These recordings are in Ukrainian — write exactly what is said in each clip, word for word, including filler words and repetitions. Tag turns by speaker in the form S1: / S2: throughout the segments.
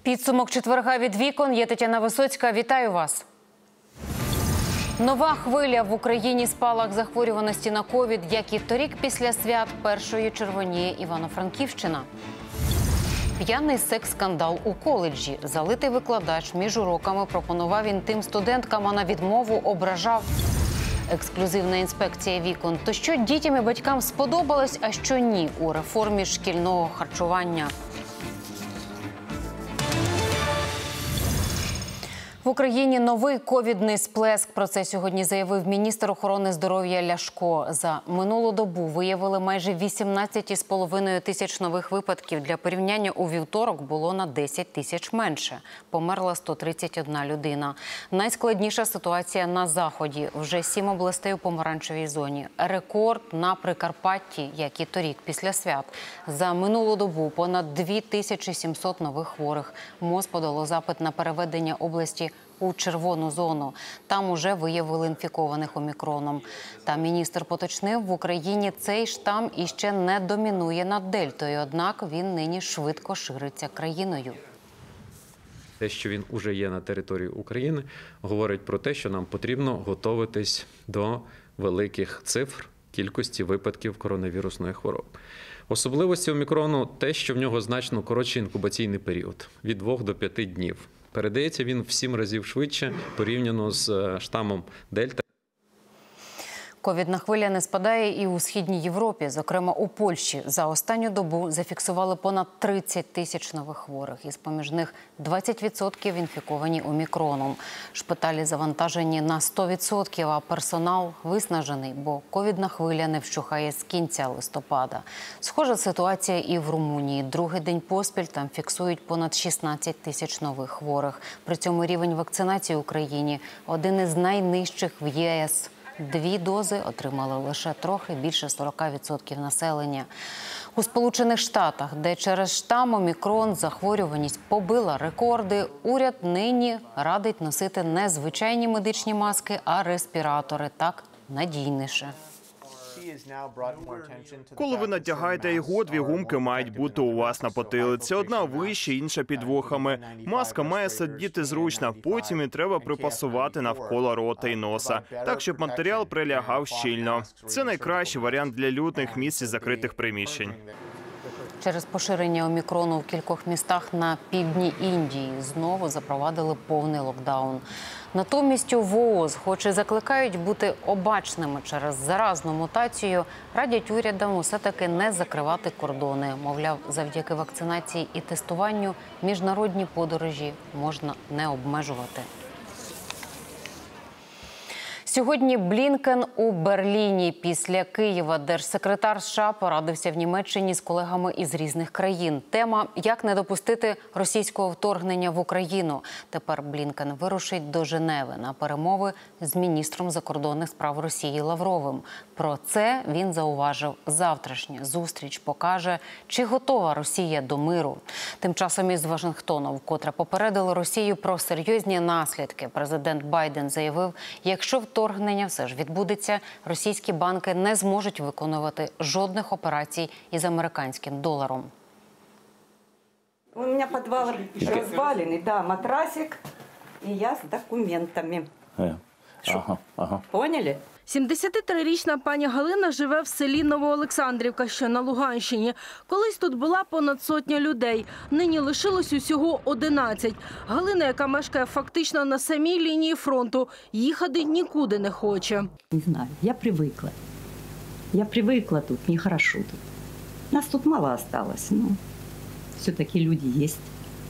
S1: Підсумок четверга від вікон. Я Тетяна Висоцька. Вітаю вас. Нова хвиля в Україні. Спалах захворюваності на ковід, як і торік після свят, першою червоніє Івано-Франківщина. П'яний секс-скандал у коледжі. Залитий викладач між уроками пропонував інтим студенткам, а на відмову ображав. Ексклюзивна інспекція вікон. То що дітям і батькам сподобалось, а що ні у реформі шкільного харчування. В Україні новий ковідний сплеск. Про це сьогодні заявив міністр охорони здоров'я Ляшко. За минулу добу виявили майже вісімнадцять із половиною тисяч нових випадків. Для порівняння у вівторок було на десять тисяч менше. Померла сто тридцять одна людина. Найскладніша ситуація на Заході. Вже сім областей у помаранчевій зоні. Рекорд на Прикарпатті, як і торік після свят. За минулу добу понад дві тисячі сімсот нових хворих. МОЗ подало запит на переведення області у червону зону. Там уже виявили інфікованих омікроном. Та міністр поточнив, в Україні цей штам іще не домінує над дельтою, однак він нині швидко шириться країною.
S2: Те, що він уже є на території України, говорить про те, що нам потрібно готуватись до великих цифр кількості випадків коронавірусної хвороби. Особливості омікрону – те, що в нього значно коротший інкубаційний період – від двох до п'яти днів. Передається він в сім разів швидше порівняно з штамом Дельта.
S1: Ковідна хвиля не спадає і у Східній Європі. Зокрема, у Польщі за останню добу зафіксували понад тридцять тисяч нових хворих. Із поміж них двадцять відсотків інфіковані омікроном. Шпиталі завантажені на сто відсотків, а персонал виснажений, бо ковідна хвиля не вщухає з кінця листопада. Схожа ситуація і в Румунії. Другий день поспіль там фіксують понад шістнадцять тисяч нових хворих. При цьому рівень вакцинації в Україні один із найнижчих в ЄС. Дві дози отримали лише трохи більше сорока відсотків населення. У Сполучених Штатах, де через штам омікрон захворюваність побила рекорди, уряд нині радить носити не звичайні медичні маски, а респіратори. Так надійніше.
S3: Коли ви надягаєте його, дві гумки мають бути у вас на потилиці. Одна вище, інша під вухами. Маска має сидіти зручно, потім і треба припасувати навколо рота і носа, так, щоб матеріал прилягав щільно. Це найкращий варіант для людних місць і закритих приміщень.
S1: Через поширення омікрону в кількох містах на півдні Індії знову запровадили повний локдаун. Натомість у ВООЗ, хоч і закликають бути обачними через заразну мутацію, радять урядам усе-таки не закривати кордони. Мовляв, завдяки вакцинації і тестуванню міжнародні подорожі можна не обмежувати. Сьогодні Блінкен у Берліні. Після Києва держсекретар США порадився в Німеччині з колегами із різних країн. Тема – як не допустити російського вторгнення в Україну. Тепер Блінкен вирушить до Женеви на перемови з міністром закордонних справ Росії Лавровим. Про це він зауважив, завтрашня зустріч покаже, чи готова Росія до миру. Тим часом із Вашингтона вкотре попередили Росію про серйозні наслідки. Президент Байден заявив, якщо вторгнення все ж відбудеться, російські банки не зможуть виконувати жодних операцій із американським доларом.
S4: У мене підвал розвалений, да, матрасик, і я з документами.
S5: Ага, ага.
S4: Поняли?
S6: сімдесятитрирічна пані Галина живе в селі Новоолександрівка, що на Луганщині. Колись тут була понад сотня людей. Нині лишилось усього одинадцять. Галина, яка мешкає фактично на самій лінії фронту, їхати нікуди не хоче.
S7: Не знаю, я привикла. Я привикла тут, мені хорошо тут. Нас тут мало осталось, но все-таки люди есть.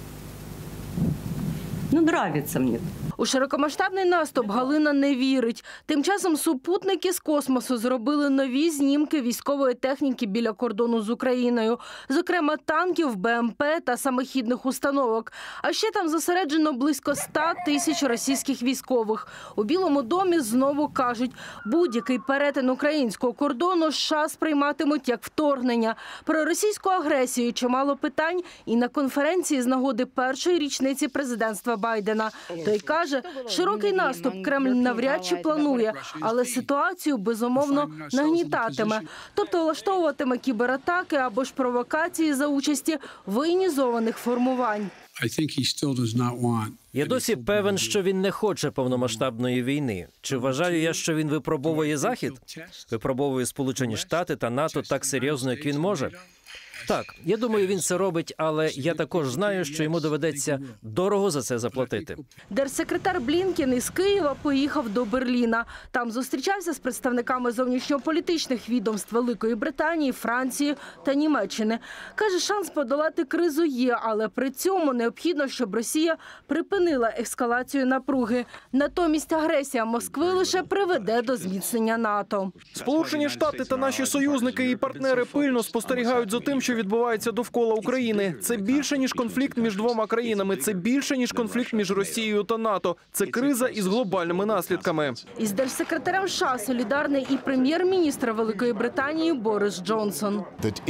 S7: Ну, нравится мне.
S6: У широкомасштабний наступ Галина не вірить. Тим часом супутники з космосу зробили нові знімки військової техніки біля кордону з Україною. Зокрема, танків, БМП та самохідних установок. А ще там зосереджено близько ста тисяч російських військових. У Білому домі знову кажуть, будь-який перетин українського кордону США сприйматимуть як вторгнення. Про російську агресію чимало питань і на конференції з нагоди першої річниці президентства Байдена. Той каже, широкий наступ Кремль навряд чи планує, але ситуацію, безумовно, нагнітатиме. Тобто влаштовуватиме кібератаки або ж провокації за участі воєнізованих формувань.
S8: Я досі певен, що він не хоче повномасштабної війни. Чи вважаю я, що він випробовує Захід? Випробовує Сполучені Штати та НАТО так серйозно, як він може? Так, я думаю, він це робить, але я також знаю, що йому доведеться дорого за це заплатити.
S6: Держсекретар Блінкен із Києва поїхав до Берліна. Там зустрічався з представниками зовнішньополітичних відомств Великої Британії, Франції та Німеччини. Каже, шанс подолати кризу є, але при цьому необхідно, щоб Росія припинила ескалацію напруги. Натомість агресія Москви лише приведе до зміцнення НАТО.
S9: Сполучені Штати та наші союзники і партнери пильно спостерігають за тим, що відбувається довкола України. Це більше, ніж конфлікт між двома країнами. Це більше, ніж конфлікт між Росією та НАТО. Це криза із глобальними наслідками.
S6: Із держсекретарем США солідарний і прем'єр-міністр Великої Британії Борис Джонсон.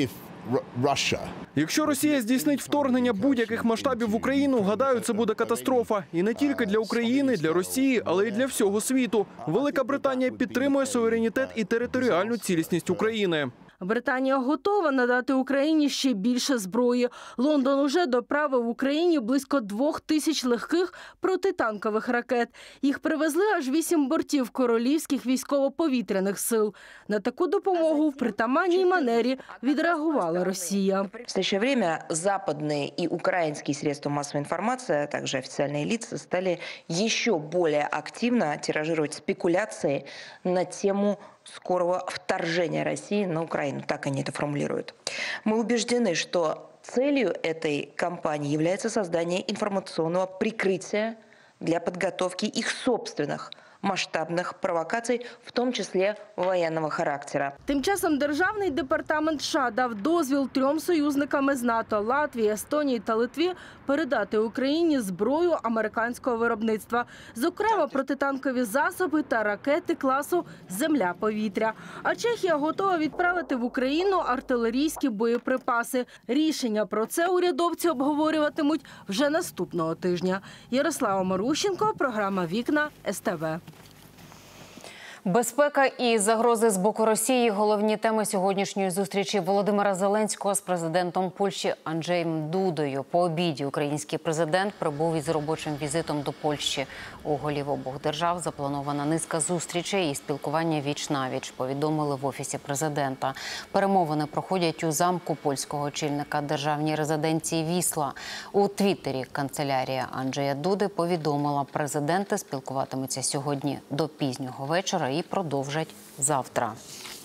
S9: Якщо Росія здійснить вторгнення будь-яких масштабів в Україну, гадаю, це буде катастрофа. І не тільки для України, для Росії, але й для всього світу. Велика Британія підтримує суверенітет і територіальну цілісність України.
S6: Британія готова надати Україні ще більше зброї. Лондон уже доправив Україні близько двох тисяч легких протитанкових ракет. Їх привезли аж вісім бортів королівських військово-повітряних сил. На таку допомогу в притаманній манері відреагувала Росія.
S10: В настоящее время западные и украинские средства массовой информации, а также официальные лица стали еще более активно тиражировать спекуляции на тему скорого вторжения России на Украину. Так они это формулируют. Мы убеждены, что целью этой кампании является создание информационного прикрытия для подготовки их собственных масштабних провокацій, в тому числі воєнного характеру.
S6: Тим часом Державний департамент США дав дозвіл трьом союзникам з НАТО – Латвії, Естонії та Литві – передати Україні зброю американського виробництва. Зокрема, протитанкові засоби та ракети класу «Земля-повітря». А Чехія готова відправити в Україну артилерійські боєприпаси. Рішення про це урядовці обговорюватимуть вже наступного тижня. Ярослава Марущенко, програма «Вікна», ес те ве.
S1: Безпека і загрози з боку Росії – головні теми сьогоднішньої зустрічі Володимира Зеленського з президентом Польщі Анджеєм Дудою. По обіді український президент прибув із робочим візитом до Польщі. У голів обох держав запланована низка зустрічей і спілкування віч-навіч, повідомили в Офісі президента. Перемовини проходять у замку польського очільника державній резиденції Вісла. У Твіттері канцелярія Анджея Дуди повідомила, президенти спілкуватимуться сьогодні до пізнього вечора і продовжать завтра.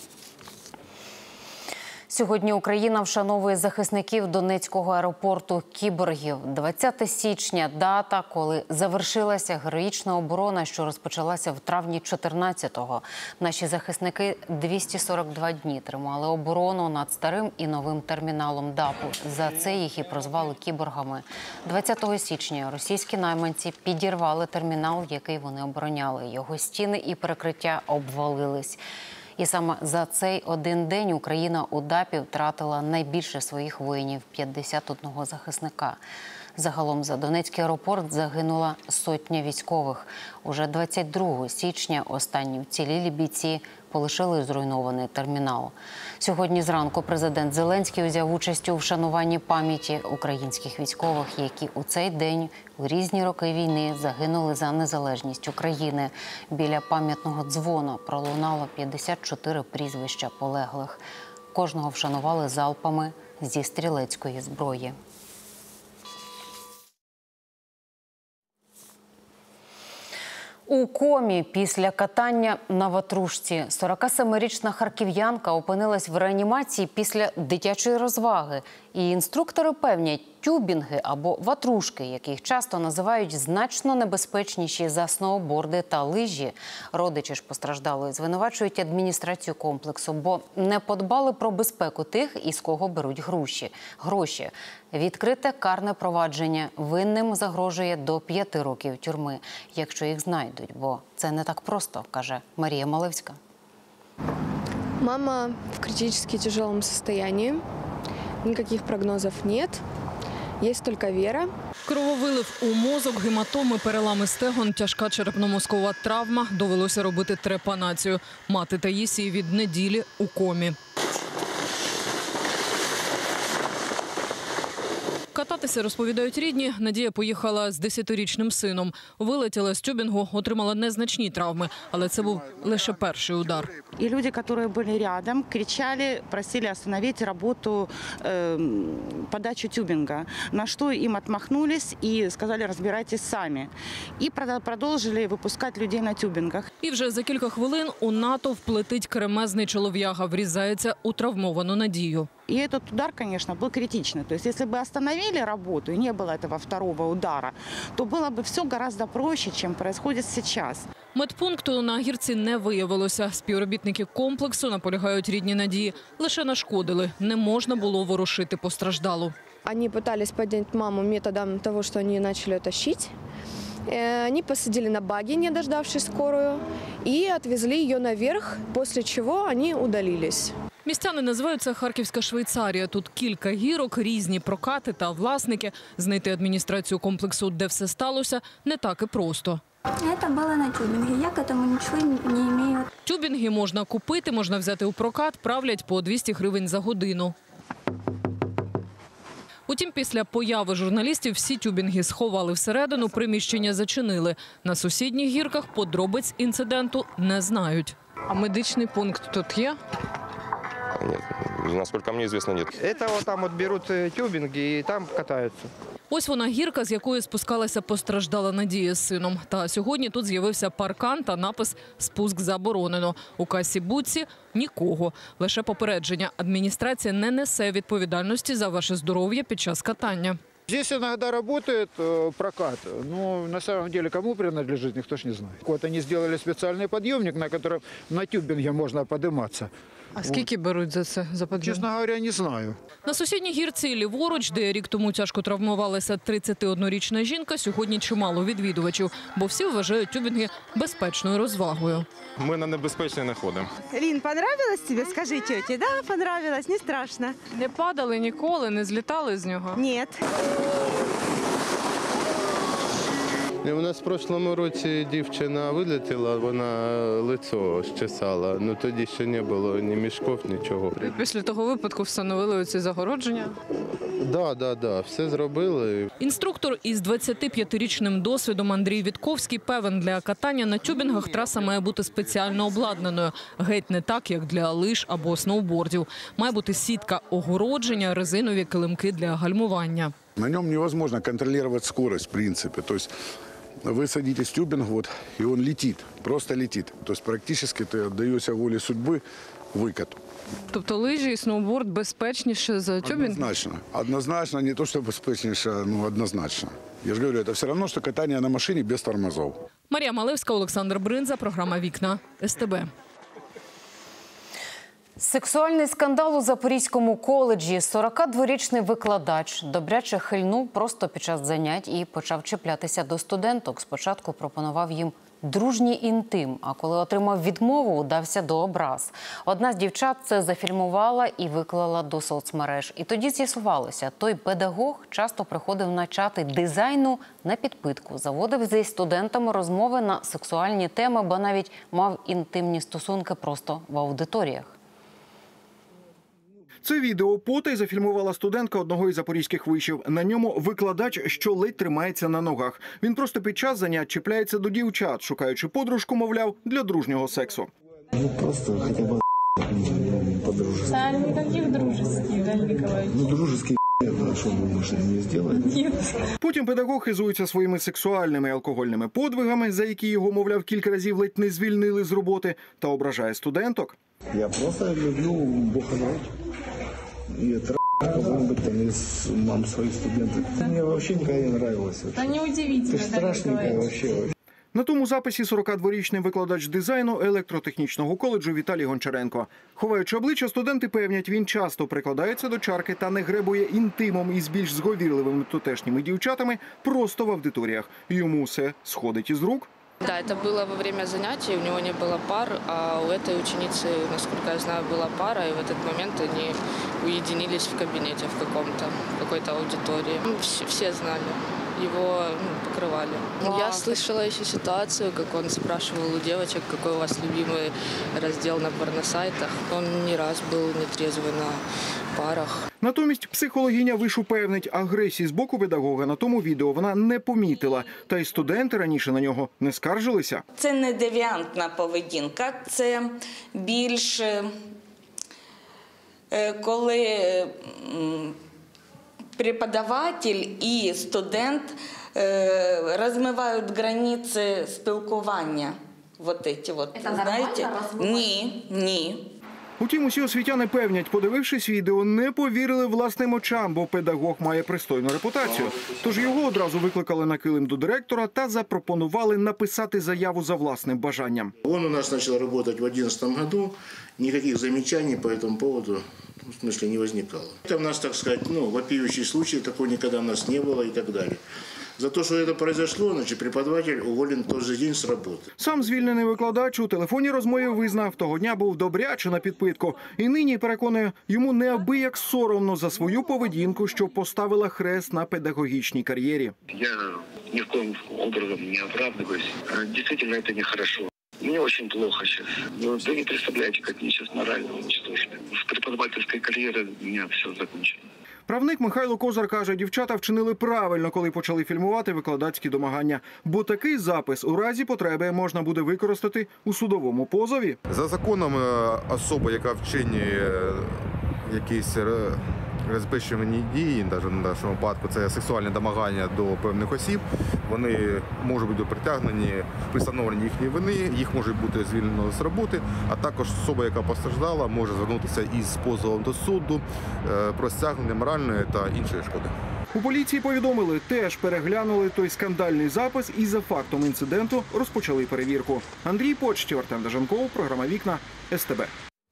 S1: Сьогодні Україна вшановує захисників Донецького аеропорту кіборгів. двадцяте січня – дата, коли завершилася героїчна оборона, що розпочалася в травні чотирнадцятого. Наші захисники двісті сорок два дні тримали оборону над старим і новим терміналом ДАПу. За це їх і прозвали кіборгами. двадцятого січня російські найманці підірвали термінал, який вони обороняли. Його стіни і перекриття обвалились. І саме за цей один день Україна у ДАПі втратила найбільше своїх воїнів – п'ятдесят одного захисника. Загалом за Донецький аеропорт загинула сотня військових. Уже двадцять другого січня останні вцілілі бійці полишили зруйнований термінал. Сьогодні зранку президент Зеленський взяв участь у вшануванні пам'яті українських військових, які у цей день у різні роки війни загинули за незалежність України. Біля пам'ятного дзвона пролунало п'ятдесят чотири прізвища полеглих. Кожного вшанували залпами зі стрілецької зброї. У комі після катання на ватрушці сорокасемирічна харків'янка опинилась в реанімації після дитячої розваги. І інструктори певнять, тюбінги або ватрушки, які їх часто називають, значно небезпечніші за сноуборди та лижі. Родичі ж постраждалої звинувачують адміністрацію комплексу, бо не подбали про безпеку тих, із кого беруть гроші. гроші. Відкрите карне провадження. Винним загрожує до п'яти років тюрми, якщо їх знайдуть, бо це не так просто, каже Марія Малевська.
S11: Мама в критически тяжелом состоянии. Никаких прогнозов нет. Есть только вера.
S12: Крововилив у мозок, гематоми, перелами стегон, тяжка черепно-мозкова травма. Довелося робити трепанацію. Мати Таїсії від неділі у комі. Кататися, розповідають рідні, Надія поїхала з десятирічним сином. Вилетіла з тюбінгу, отримала незначні травми, але це був лише перший удар.
S13: И люди, которые были рядом, кричали, просили остановить работу, э, подачу тюбинга. На что им отмахнулись и сказали, разбирайтесь сами. И продолжили выпускать людей на тюбингах.
S12: І вже за кілька хвилин у натовп летить кремезний чолов'яга, врізається у травмовану Надію.
S13: И этот удар, конечно, был критичный. То есть, если бы остановили работу и не было этого второго удара, то было бы все гораздо проще, чем происходит сейчас.
S12: Медпункту на гірці не виявилося. Співробітники комплексу, наполягають рідні Надії, лише нашкодили. Не можна було ворушити постраждалу.
S11: Они пытались поднять маму методом того, что они начали ее тащить. Они посадили на багги, не дождавшись скорую, и отвезли ее наверх, после чего они удалились.
S12: Містяни називають це Харківська Швейцарія. Тут кілька гірок, різні прокати та власники. Знайти адміністрацію комплексу, де все сталося, не так і просто.
S14: Це було на тюбінгі. Я к этому нічого не маю.
S12: Тюбінги можна купити, можна взяти у прокат, правлять по двісті гривень за годину. Утім, після появи журналістів всі тюбінги сховали всередину, приміщення зачинили. На сусідніх гірках подробиць інциденту не знають. А медичний пункт тут є?
S15: Нет, насколько мне известно, нет.
S16: Это вот там вот берут тюбинги и там катаются.
S12: Ось вона гірка, з якої спускалася постраждала Надія з сином. Та сьогодні тут з'явився паркан та напис «Спуск заборонено». У касі будці – нікого. Лише попередження. Адміністрація не несе відповідальності за ваше здоров'я під час катання.
S16: Здесь иногда работает прокат, но на самом деле кому принадлежит, никто ж не знает. Вот они сделали специальный подъемник, на котором на тюбинге можно подниматься.
S12: А скільки беруть за це, за підйом?
S16: Чесно говоря, не знаю.
S12: На сусідній гірці ліворуч, де рік тому тяжко травмувалася тридцятиоднорічна жінка, сьогодні чимало відвідувачів, бо всі вважають тюбінги безпечною розвагою.
S15: Ми на небезпечній не ходимо.
S17: Лін, понравилось тобі? Скажи тьоті. Да, понравилось, не страшно.
S12: Не падали ніколи, не злітали з нього?
S17: Ні.
S18: У нас в прошлому році дівчина вилетіла, вона лицо щесала. Ну тоді ще не було ні мішків, нічого.
S12: Після того випадку встановили оці загородження?
S18: Так, так, так, все зробили.
S12: Інструктор із двадцятип'ятирічним досвідом Андрій Вітковський певен, для катання на тюбінгах траса має бути спеціально обладнаною. Геть не так, як для лиж або сноубордів. Має бути сітка огородження, резинові килимки для гальмування.
S19: На нем невозможно контролировать скорость, в принципе. То есть вы садитесь в тюбинг, вот, и он летит, просто летит. То есть практически ты отдаешься воле судьбы выкату.
S12: Тобто лижі і сноуборд безпечніше за тюбінг?
S19: Однозначно. Однозначно, не то, что безпечніше, но однозначно. Я же говорю, это все равно, что катание на машине без тормозов.
S12: Марія Малевська, Олександр Бринза, програма «Вікна», ес те бе.
S1: Сексуальний скандал у Запорізькому коледжі. сорокадворічний викладач добряче хильнув просто під час занять і почав чіплятися до студенток. Спочатку пропонував їм дружній інтим, а коли отримав відмову, удався до образ. Одна з дівчат це зафільмувала і виклала до соцмереж. І тоді з'ясувалося, той педагог часто приходив на чати дизайну на підпитку, заводив зі студентами розмови на сексуальні теми, бо навіть мав інтимні стосунки просто в аудиторіях.
S20: Це відео потай зафільмувала студентка одного із запорізьких вишів. На ньому викладач, що ледь тримається на ногах. Він просто під час занять чіпляється до дівчат, шукаючи подружку, мовляв, для дружнього сексу.
S21: Ну, просто хоча б по-дружески.
S22: Та ніяких дружеских, да, Ніколаївич?
S21: Ну, дружеский, а що ви можете мені зробити?
S22: Ні.
S20: Потім педагог хизується своїми сексуальними і алкогольними подвигами, за які його, мовляв, кілька разів ледь не звільнили з роботи, та ображає студенток.
S21: Я просто люблю бухануть. И это может быть там из мам своих студентов. Мне вообще никогда не нравилось.
S22: Та неудивительно.
S21: Ты страшненькая вообще.
S20: На тому записі сорокадворічний викладач дизайну електротехнічного коледжу Віталій Гончаренко. Ховаючи обличчя, студенти певнять, він часто прикладається до чарки та не гребує інтимом із більш зговірливими тутешніми дівчатами просто в аудиторіях. Йому все сходить із рук.
S23: Да, это было во время занятий, у него не было пар, а у этой ученицы, насколько я знаю, была пара, и в этот момент они уединились в кабинете в каком-то, в какой-то аудитории. Все, все знали, его ну, покрывали. А, я слышала еще ситуацию, как он спрашивал у девочек, какой у вас любимый раздел на порносайтах. Он не раз был нетрезвый на парах.
S20: Натомість психологиня вишу певнить, агресії з боку педагога на тому відео вона не помітила. Та й студенти раніше на нього не скаржилися.
S2: Це не девіантна поведінка, це більш коли преподаватель і студент розмивають границі спілкування. Вот эти вот,
S1: Це
S2: знаєте?
S1: нормально?
S2: Ні, ні.
S20: Утім, усі освітяни певнять, подивившись відео, не повірили власним очам, бо педагог має пристойну репутацію. Тож його одразу викликали на килим до директора та запропонували написати заяву за власним бажанням.
S3: Он у нас начал работать в две тысячи одиннадцатом году, никаких замечаний по этому поводу в смысле не возникало. Это у нас, так сказать, ну, вопиющий случай, такого никогда у нас не было и так далее. За те, що це произошло, значить, преподаватель уволен в той же день з роботи.
S20: Сам звільнений викладач у телефонній розмові визнав, того дня був добряче на підпитку. І нині, переконує, йому неабияк соромно за свою поведінку, що поставила хрест на педагогічній кар'єрі.
S5: Я ні в коем образом не оправдываюсь. Действительно, це нехорошо. Мне очень плохо сейчас. Вы не представляете, как мне сейчас морально уничтожено. С преподавательской карьеры у меня все закончено.
S20: Правник Михайло Козар каже, дівчата вчинили правильно, коли почали фільмувати викладацькі домагання. Бо такий запис у разі потреби можна буде використати у судовому позові.
S24: За законом особа, яка вчиняє якісь розбещувані дії, навіть в нашому випадку це сексуальне домагання до певних осіб, вони можуть бути притягнені при встановленні їхньої вини, їх може бути звільнено з роботи, а також особа, яка постраждала, може звернутися із позовом до суду про стягнення моральної та іншої шкоди.
S20: У поліції повідомили, теж переглянули той скандальний запис і за фактом інциденту розпочали перевірку. Андрій Почтів, Артем Дежанков, програма «Вікна», ес те бе.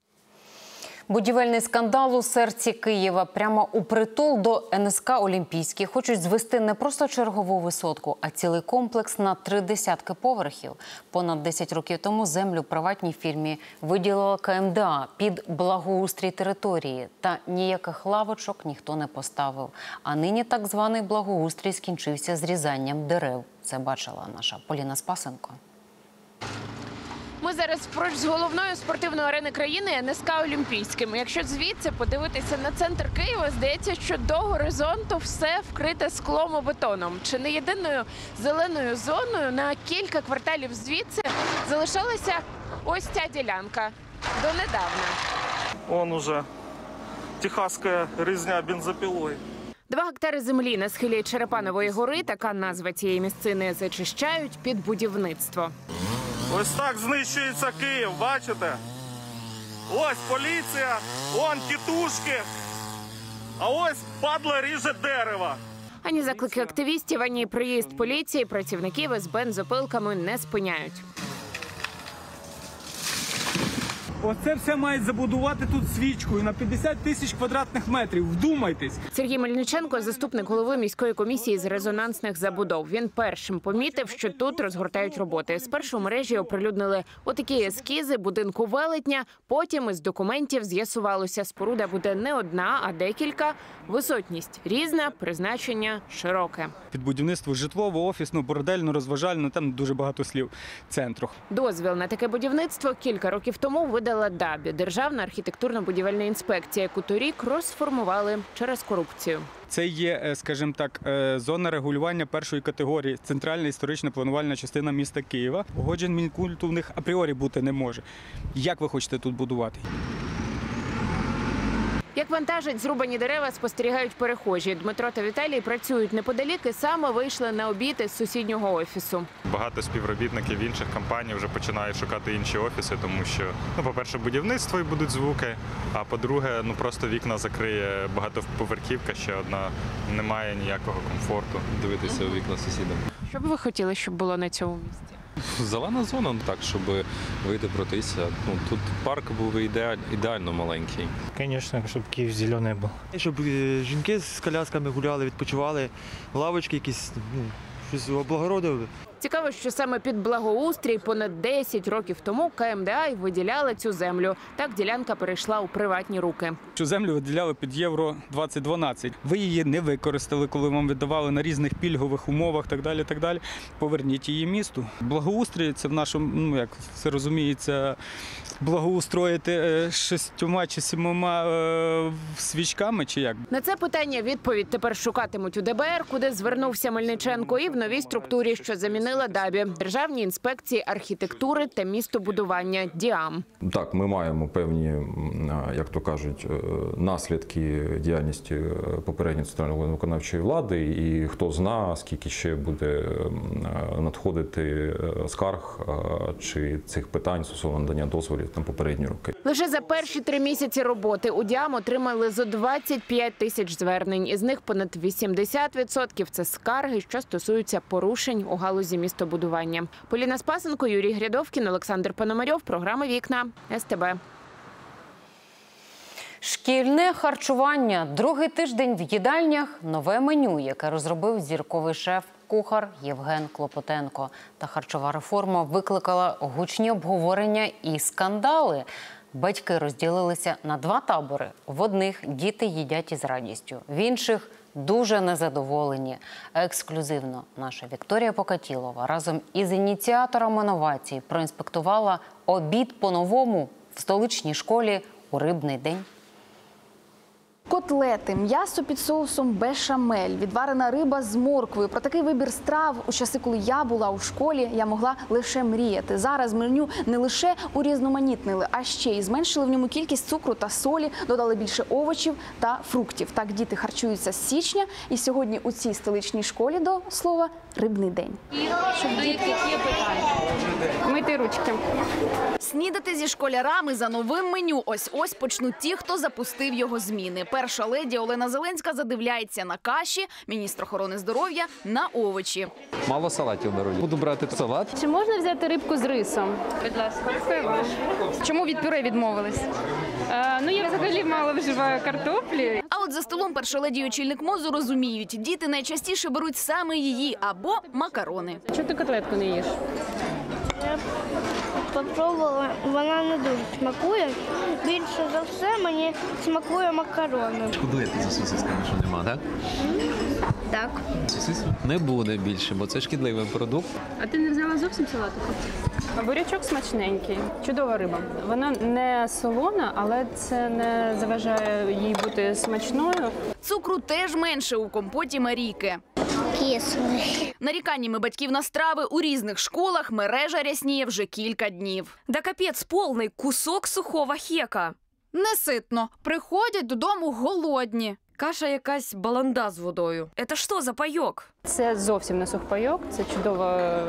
S1: Будівельний скандал у серці Києва. Прямо у притул до ен ес ка «Олімпійський» хочуть звести не просто чергову висотку, а цілий комплекс на три десятки поверхів. Понад десять років тому землю приватній фірмі виділила ка ем де а під благоустрій території. Та ніяких лавочок ніхто не поставив. А нині так званий благоустрій скінчився зрізанням дерев. Це бачила наша Поліна Спасенко.
S25: Ми зараз поруч з головною спортивною арени країни ен ес ка «Олімпійським». Якщо звідси подивитися на центр Києва, здається, що до горизонту все вкрите склом і бетоном. Чи не єдиною зеленою зоною на кілька кварталів звідси залишалася ось ця ділянка донедавна.
S26: Он уже техасська різня бензопилою.
S25: Два гектари землі на схилі Черепанової гори, така назва цієї місцини, зачищають під будівництво.
S26: Ось так знищується Київ, бачите? Ось поліція, вон тітушки, а ось падла ріже дерево.
S25: Ані заклики активістів, ані приїзд поліції працівників із бензопилками не спиняють.
S27: Оце все мають забудувати тут свічкою на п'ятдесят тисяч квадратних метрів. Вдумайтесь.
S25: Сергій Мельниченко – заступник голови міської комісії з резонансних забудов. Він першим помітив, що тут розгортають роботи. Спершу в мережі оприлюднили отакі ескізи будинку велетня. Потім із документів з'ясувалося, споруда буде не одна, а декілька. Висотність різна, призначення широке.
S27: Під будівництво житлово, офісно, бордельно, розважально, там дуже багато слів, центру.
S25: Дозвіл на таке будівництво кілька років тому видала ДАБІ – Державна архітектурно-будівельна інспекція, яку торік розформували через корупцію.
S27: Це є, скажімо так, зона регулювання першої категорії, центральна історична планувальна частина міста Києва. Погоджень Мінкульту в них апріорі бути не може. Як ви хочете тут будувати?
S25: Як вантажать зрубані дерева, спостерігають перехожі. Дмитро та Віталій працюють неподалік і саме вийшли на обід із сусіднього офісу.
S28: Багато співробітників інших компаній вже починають шукати інші офіси, тому що, ну, по-перше, будівництво і будуть звуки, а по-друге, ну, просто вікна закриє багатоповерхівка, ще одна, немає ніякого комфорту дивитися у вікна сусідам.
S25: Що б ви хотіли, щоб було на цьому місці?
S28: Зелена зона, так, щоб вийти пройтися. Ну, тут парк був ідеаль, ідеально маленький.
S29: Звісно, щоб Київ зелений був. Щоб жінки з колясками гуляли, відпочивали, лавочки якісь, ну, щось облагородили.
S25: Цікаво, що саме під благоустрій понад десять років тому ка ем де а й виділяла цю землю. Так ділянка перейшла у приватні руки.
S27: Цю землю виділяли під Євро двадцять дванадцять. Ви її не використали, коли вам віддавали на різних пільгових умовах, так далі, так далі. Поверніть її місту. Благоустрій – це в нашому, ну як це розуміється, благоустроїти шістьома чи сімома е, свічками, чи як?
S25: На це питання відповідь тепер шукатимуть у де бе ер, куди звернувся Мельниченко, і в новій структурі, що замінила ДАБІ – Державній інспекції архітектури та містобудування ДІАМ.
S4: Так, ми маємо певні, як то кажуть, наслідки діяльності попередньої центральної виконавчої влади, і хто зна, скільки ще буде надходити скарг чи цих питань стосовно надання дозволів на попередні роки.
S25: Лише за перші три місяці роботи у ДІАМ отримали зо двадцять п'ять тисяч звернень. Із них понад вісімдесят відсотків – це скарги, що стосуються порушень у галузі містобудування. Поліна Спасенко, Юрій Грядовкін, Олександр Пономарьов. Програма «Вікна», ес те бе.
S1: Шкільне харчування. Другий тиждень в їдальнях. Нове меню, яке розробив зірковий шеф-кухар Євген Клопотенко. Та харчова реформа викликала гучні обговорення і скандали. Батьки розділилися на два табори. В одних діти їдять із радістю, в інших дуже незадоволені. Ексклюзивно наша Вікторія Покатілова разом із ініціаторами новацій проінспектувала обід по-новому в столичній школі у рибний день.
S6: Котлети, м'ясо під соусом бешамель, відварена риба з морквою. Про такий вибір страв у часи, коли я була у школі, я могла лише мріяти. Зараз меню не лише урізноманітнили, а ще й зменшили в ньому кількість цукру та солі, додали більше овочів та фруктів. Так діти харчуються з січня. І сьогодні у цій столичній школі, до слова, рибний день.
S25: Щоб дітки є питання. Мити ручки.
S6: Снідати зі школярами за новим меню. Ось-ось почнуть ті, хто запустив його зміни. Перша леді Олена Зеленська задивляється на каші, міністр охорони здоров'я – на овочі.
S7: Мало салатів беруть. Буду брати салат.
S25: Чи можна взяти рибку з рисом? Будь ласка.
S6: Чому від пюре відмовились?
S25: Е, ну, я взагалі мало вживаю картоплі.
S6: А от за столом перша леді і очільник МОЗу розуміють, діти найчастіше беруть саме її або макарони.
S25: Чого ти котлетку не їш?
S8: Я спробувала, вона не дуже смакує. Більше за все мені смакує макарони.
S7: Шкодуєте за сосисками, що нема, так?
S8: Так.
S7: Сосисок не буде більше, бо це шкідливий продукт.
S25: А ти не взяла зовсім салату? Бурячок смачненький, чудова риба. Вона не солона, але це не заважає їй бути смачною.
S6: Цукру теж менше у компоті Марійки.
S8: Кислий.
S6: Наріканнями батьків на страви у різних школах мережа рясніє вже кілька днів.
S9: Да капець повний кусок сухого хека.
S6: Неситно. Приходять додому голодні.
S9: Каша якась баланда з водою. Це що за пайок?
S25: Це зовсім не сухпайок, це чудово,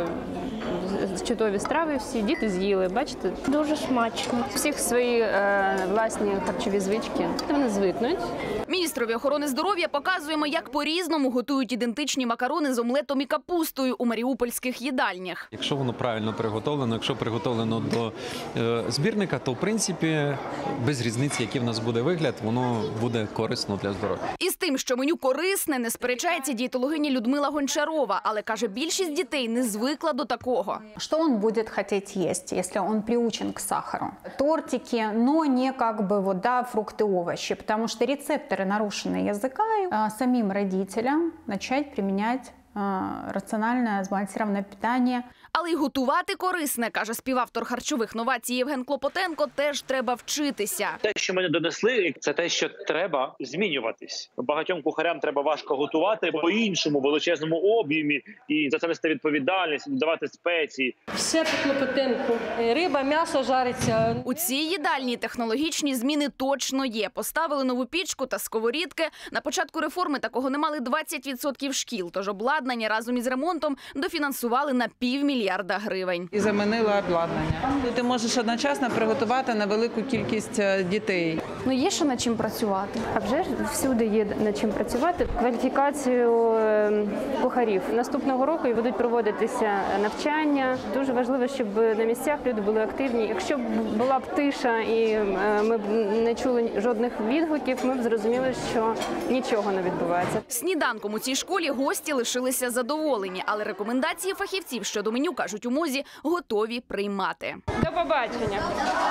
S25: чудові страви всі. Діти з'їли, бачите?
S8: Дуже смачно.
S25: У всіх свої е, власні харчові звички. Вони звикнуть.
S6: Міністрові охорони здоров'я показуємо, як по-різному готують ідентичні макарони з омлетом і капустою у маріупольських їдальнях.
S7: Якщо воно правильно приготовлено, якщо приготовлено до е, збірника, то в принципі без різниці, який в нас буде вигляд, воно буде корисно для здоров'я.
S6: І з тим, що меню корисне, не сперечається дієтологиня Людмила Гончарова, але каже, більшість дітей не звикла до такого.
S10: Что он будет хотеть есть, если он приучен к сахару? Тортики, но не как бы вот, да, фрукты, овощи, потому что рецепторы нарушены языка, и а, самим родителям начать применять а, рациональное сбалансированное питание.
S6: Але й готувати корисне, каже співавтор харчових новацій Євген Клопотенко, теж треба вчитися.
S11: Те, що мене донесли, це те, що треба змінюватись. Багатьом кухарям треба важко готувати по-іншому, величезному об'ємі, і за це нести відповідальність, додавати спеції.
S13: Все по Клопотенку. Риба, м'ясо жариться.
S6: У цій їдальні технологічні зміни точно є. Поставили нову пічку та сковорідки. На початку реформи такого не мали двадцять відсотків шкіл, тож обладнання разом із ремонтом дофінансували на півмільйона
S12: мільярда гривень.
S14: І замінила обладнання. Ти можеш одночасно приготувати на велику кількість дітей.
S6: Ну є ще над чим працювати.
S15: А вже ж всюди є над чим працювати. Кваліфікацію кухарів. Наступного року і будуть проводитися навчання. Дуже важливо, щоб на місцях люди були активні. Якщо б була б тиша і ми б не чули жодних відгуків, ми б зрозуміли, що нічого не відбувається.
S12: Сніданком у цій школі гості лишилися задоволені, але рекомендації фахівців щодо меню, кажуть у МОЗі, готові приймати.
S15: До побачення.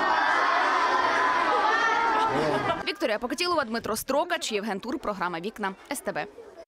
S12: Вікторія Покатілова, Дмитро Строкач, Євген Тур, програма «Вікна», ес те ве.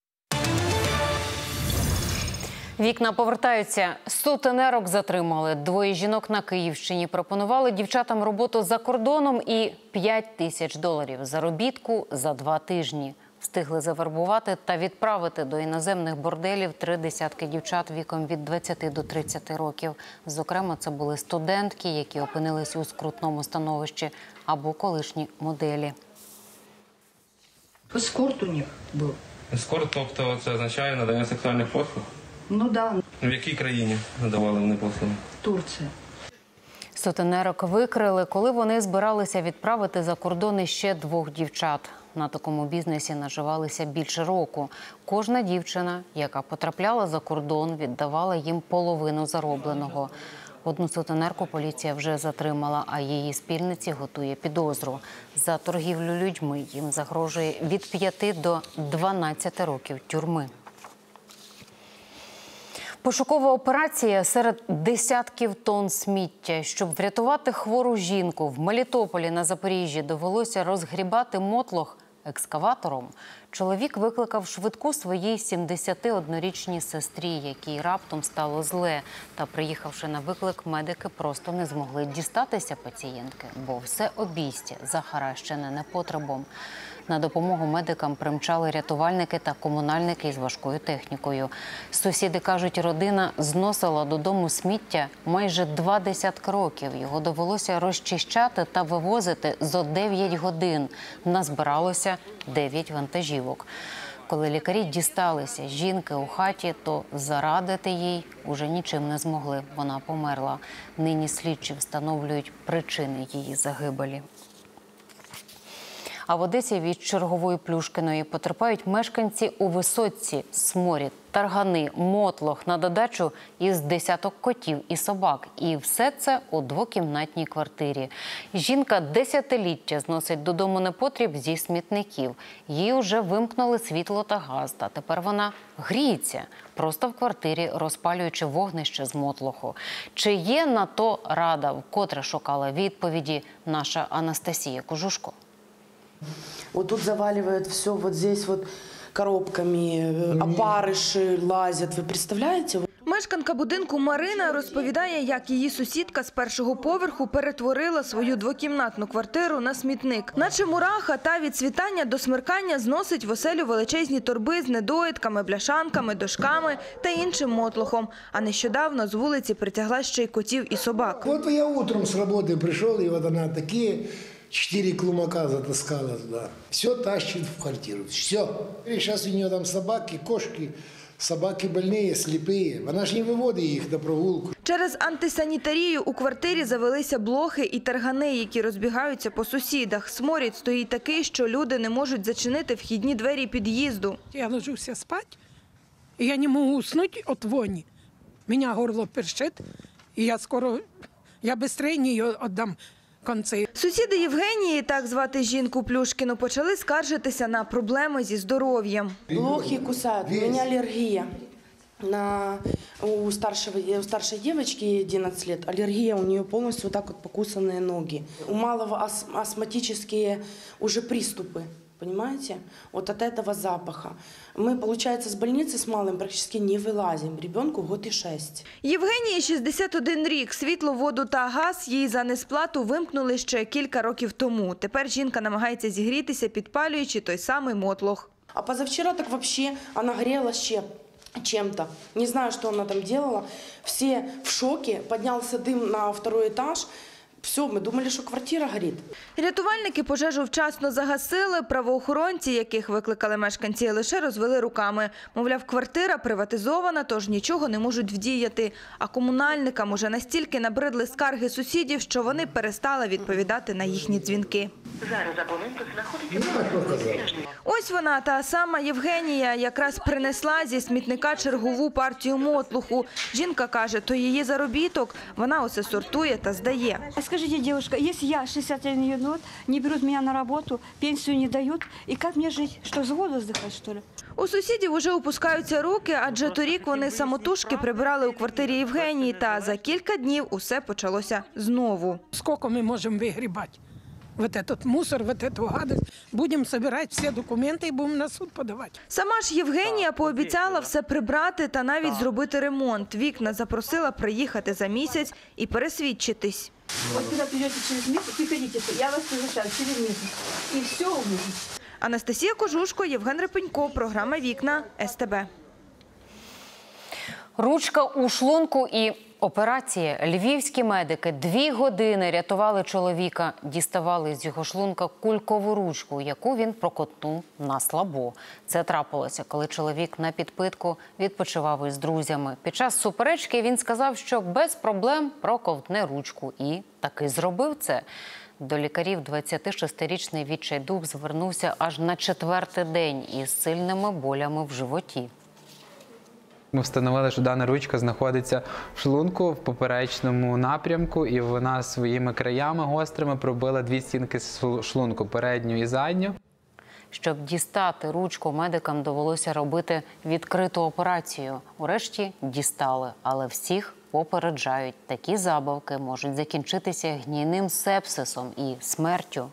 S1: Вікна повертаються. Сутенерок затримали. Двоє жінок на Київщині пропонували дівчатам роботу за кордоном і п'ять тисяч доларів заробітку за два тижні. Встигли завербувати та відправити до іноземних борделів три десятки дівчат віком від двадцяти до тридцяти років. Зокрема, це були студентки, які опинились у скрутному становищі, або колишні моделі.
S16: Ескорт у них був.
S17: Ескорт, тобто це означає надання сексуальних послуг?
S16: Ну так. Да.
S17: В якій країні надавали вони послуги?
S16: Турція.
S1: Сутенерок викрили, коли вони збиралися відправити за кордон ще двох дівчат. На такому бізнесі наживалися більше року. Кожна дівчина, яка потрапляла за кордон, віддавала їм половину заробленого. Одну сутенерку поліція вже затримала, а її спільниці готує підозру. За торгівлю людьми їм загрожує від п'яти до дванадцяти років тюрми. Пошукова операція серед десятків тонн сміття. Щоб врятувати хвору жінку, в Мелітополі на Запоріжжі довелося розгрібати мотлох екскаватором. Чоловік викликав швидку своїй сімдесятиоднорічній сестрі, якій раптом стало зле. Та, приїхавши на виклик, медики просто не змогли дістатися пацієнтки, бо все обійстя захаращене непотребом. На допомогу медикам примчали рятувальники та комунальники із важкою технікою. Сусіди кажуть, родина зносила додому сміття майже два десятки років. Його довелося розчищати та вивозити зо дев'ять годин. Назбиралося дев'ять вантажівок. Коли лікарі дісталися жінки у хаті, то зарадити їй уже нічим не змогли. Вона померла. Нині слідчі встановлюють причини її загибелі. А в Одесі від чергової Плюшкіної потерпають мешканці у Висоцці, Сморід, Таргани, Мотлох, на додачу із десяток котів і собак. І все це у двокімнатній квартирі. Жінка десятиліття зносить додому непотріб зі смітників. Їй уже вимкнули світло та газ, та тепер вона гріється, просто в квартирі, розпалюючи вогнище з мотлоху. Чи є на то рада, вкотре шукала відповіді наша Анастасія Кожушко.
S18: Вот тут заваливают все вот здесь вот коробками, опарыши лазят. Ви представляєте?
S19: Мешканка будинку Марина розповідає, як її сусідка з першого поверху перетворила свою двокімнатну квартиру на смітник. Наче мураха, та від світання до смеркання зносить в оселю величезні торби з недоїдками, бляшанками, дошками та іншим мотлохом. А нещодавно з вулиці притягла ще й котів і собак.
S21: От я утром з роботи прийшов, і от вона такі... Четыре клумака затаскала туда. Все тащит в квартиру. Все. И сейчас у нее там собаки, кошки, собаки больные, слепые. Вона ж не виводить їх на прогулку.
S19: Через антисанітарію у квартирі завелися блохи і таргани, які розбігаються по сусідах. Сморід стоїть такий, що люди не можуть зачинити вхідні двері під'їзду.
S22: Я ложуся спати, і я не можу уснути від воні. Мене горло першить, і я скоро, я швидше її віддам. Конці.
S19: Сусіди Євгенії, так звати жінку Плюшкіну, почали скаржитися на проблеми зі здоров'ям.
S18: Блохи кусають, у мене алергія. На, у, старшего, у старшей девочки, ей одиннадцать лет, аллергия, у нее полностью вот так вот покусанные ноги. У малого ас, астматические уже приступы. Понимаете? Вот от этого запаха. Мы, получается, с больницы с малым практически не вылазим. Ребенку год и шесть.
S19: Євгенії шістдесят один рік. Світло, воду та газ їй за несплату вимкнули ще кілька років тому. Тепер жінка намагається зігрітися, підпалюючи той самий мотлох.
S18: А позавчера так вообще она грела ще чем-то. Не знаю, что она там делала. Все в шоке. Поднялся дым на второй этаж. Все, ми думали, що квартира горить.
S19: Рятувальники пожежу вчасно загасили, правоохоронці, яких викликали мешканці, лише розвели руками. Мовляв, квартира приватизована, тож нічого не можуть вдіяти. А комунальникам уже настільки набридли скарги сусідів, що вони перестали відповідати на їхні дзвінки.
S2: Зараз абонент знаходиться.
S19: Ось вона, та сама Євгенія, якраз принесла зі смітника чергову партію мотлуху. Жінка каже, то її заробіток, вона усе сортує та здає.
S3: Скажите, девушка, если я шестьдесят один год, не берут меня на работу, пенсию не дают, и как мне жить? Что, с голоду вздыхать, что ли?
S19: У сусідів уже опускаються руки, адже торік вони самотужки прибирали у квартирі Євгенії, та за кілька днів усе почалося знову.
S22: Скільки ми можемо вигрібати? Вот этот мусор, вот эту гадость. Будемо збирати всі документи і будемо на суд подавати.
S19: Сама ж Євгенія пообіцяла все прибрати та навіть зробити ремонт. Вікна запросила приїхати за місяць і пересвідчитись.
S3: Вот когда придете через месяц, приходите, я вас приглашаю через месяц. И все увидите.
S19: Анастасія Кожушко, Євген Репенько, програма «Вікна», ес те бе.
S1: Ручка у шлунку і операція. Львівські медики дві години рятували чоловіка. Діставали з його шлунка кулькову ручку, яку він проковтнув на слабо. Це трапилося, коли чоловік на підпитку відпочивав із друзями. Під час суперечки він сказав, що без проблем проковтне ручку. І таки зробив це. До лікарів двадцятишестирічний відчайдух звернувся аж на четвертий день із сильними болями в животі.
S5: Ми встановили, що дана ручка знаходиться в шлунку в поперечному напрямку, і вона своїми краями гострими пробила дві стінки шлунку – передню і задню.
S1: Щоб дістати ручку, медикам довелося робити відкриту операцію. Урешті дістали, але всіх попереджають. Такі забавки можуть закінчитися гнійним сепсисом і смертю.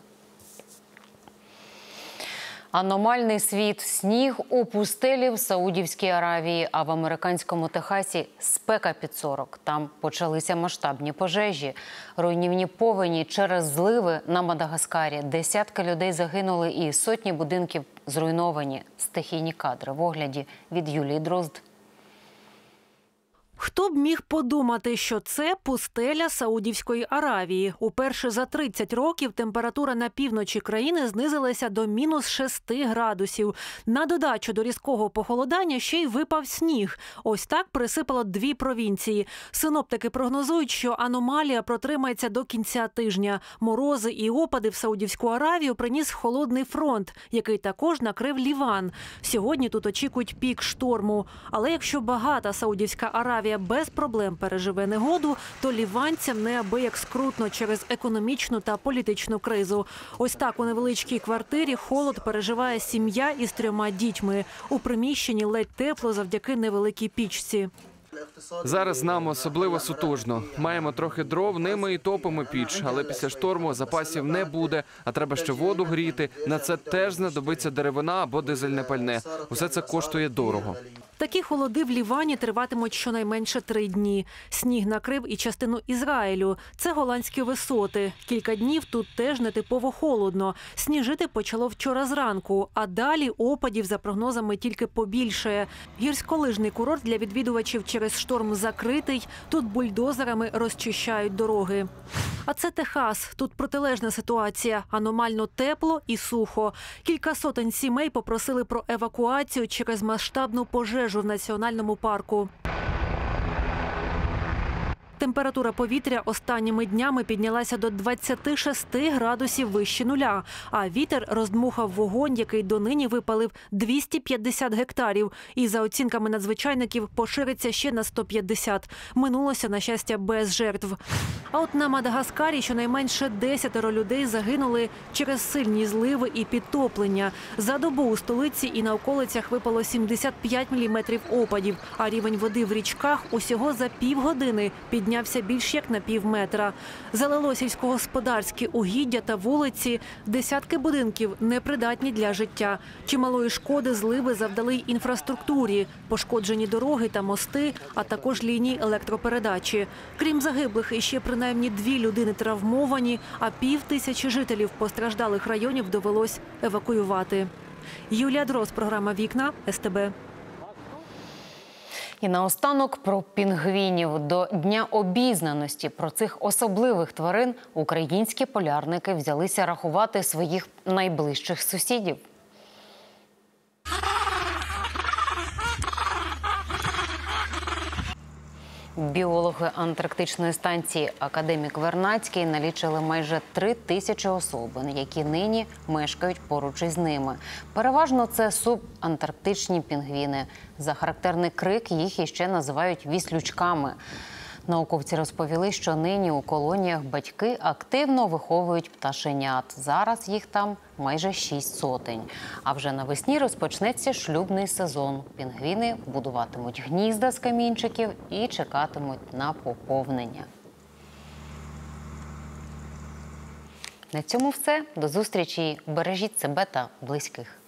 S1: Аномальний світ. Сніг у пустелі в Саудівській Аравії, а в американському Техасі спека під сорок. Там почалися масштабні пожежі. Руйнівні повені через зливи на Мадагаскарі. Десятки людей загинули і сотні будинків зруйновані. Стихійні кадри в огляді від Юлії Дрозд.
S20: Хто б міг подумати, що це пустеля Саудівської Аравії. Уперше за тридцять років температура на півночі країни знизилася до мінус шести градусів. На додачу до різкого похолодання ще й випав сніг. Ось так присипало дві провінції. Синоптики прогнозують, що аномалія протримається до кінця тижня. Морози і опади в Саудівську Аравію приніс холодний фронт, який також накрив Ліван. Сьогодні тут очікують пік шторму. Але якщо багата Саудівська Аравія без проблем переживе негоду, то ліванцям неабияк скрутно через економічну та політичну кризу. Ось так у невеличкій квартирі холод переживає сім'я із трьома дітьми. У приміщенні ледь тепло завдяки невеликій пічці.
S23: Зараз нам особливо сутужно. Маємо трохи дров, ними і топимо піч, але після шторму запасів не буде, а треба ще воду гріти. На це теж знадобиться деревина або дизельне пальне. Усе це коштує дорого.
S20: Такі холоди в Лівані триватимуть щонайменше три дні. Сніг накрив і частину Ізраїлю. Це голландські висоти. Кілька днів тут теж нетипово холодно. Сніжити почало вчора зранку, а далі опадів, за прогнозами, тільки побільшає. Гірськолижний курорт для відвідувачів через шторм закритий. Тут бульдозерами розчищають дороги. А це Техас. Тут протилежна ситуація. Аномально тепло і сухо. Кілька сотень сімей попросили про евакуацію через масштабну пожежу в національному парку. Температура повітря останніми днями піднялася до двадцяти шести градусів вище нуля, а вітер роздмухав вогонь, який донині випалив двісті п'ятдесят гектарів, і за оцінками надзвичайників пошириться ще на сто п'ятдесят. Минулося, на щастя, без жертв. А от на Мадагаскарі щонайменше десятеро людей загинули через сильні зливи і підтоплення. За добу у столиці і на околицях випало сімдесят п'ять міліметрів опадів, а рівень води в річках усього за півгодини піднявся більш як на пів метра. Залило сільськогосподарські угіддя та вулиці, десятки будинків непридатні для життя. Чималої шкоди зливи завдали й інфраструктурі, пошкоджені дороги та мости, а також лінії електропередачі. Крім загиблих, іще принаймні дві людини травмовані, а пів тисячі жителів постраждалих районів довелось евакуювати. Юлія Дрозд, програма «Вікна», ес те бе.
S1: І наостанок про пінгвінів. До Дня обізнаності про цих особливих тварин українські полярники взялися рахувати своїх найближчих сусідів. Біологи антарктичної станції «Академік Вернадський» налічили майже три тисячі особин, які нині мешкають поруч із ними. Переважно це субантарктичні пінгвіни. За характерний крик їх іще називають віслючками. Науковці розповіли, що нині у колоніях батьки активно виховують пташенят. Зараз їх там майже шість сотень. А вже навесні розпочнеться шлюбний сезон. Пінгвіни будуватимуть гнізда з камінчиків і чекатимуть на поповнення. На цьому все. До зустрічі. Бережіть себе та близьких.